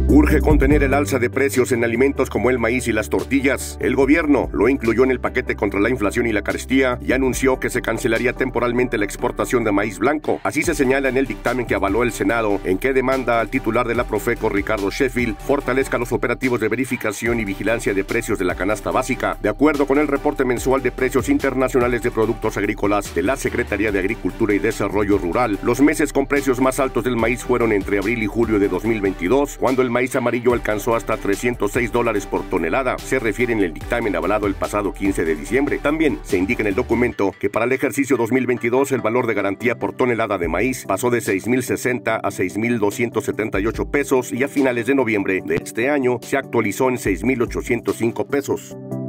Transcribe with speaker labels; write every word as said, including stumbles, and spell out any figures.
Speaker 1: Urge contener el alza de precios en alimentos como el maíz y las tortillas. El gobierno lo incluyó en el paquete contra la inflación y la carestía y anunció que se cancelaría temporalmente la exportación de maíz blanco. Así se señala en el dictamen que avaló el Senado, en que demanda al titular de la Profeco, Ricardo Sheffield, fortalezca los operativos de verificación y vigilancia de precios de la canasta básica. De acuerdo con el reporte mensual de precios internacionales de productos agrícolas de la Secretaría de Agricultura y Desarrollo Rural, los meses con precios más altos del maíz fueron entre abril y julio de dos mil veintidós, cuando el maíz amarillo alcanzó hasta trescientos seis dólares por tonelada. Se refiere en el dictamen avalado el pasado quince de diciembre. También se indica en el documento que para el ejercicio dos mil veintidós el valor de garantía por tonelada de maíz pasó de seis mil sesenta a seis mil doscientos setenta y ocho pesos y a finales de noviembre de este año se actualizó en seis mil ochocientos cinco pesos.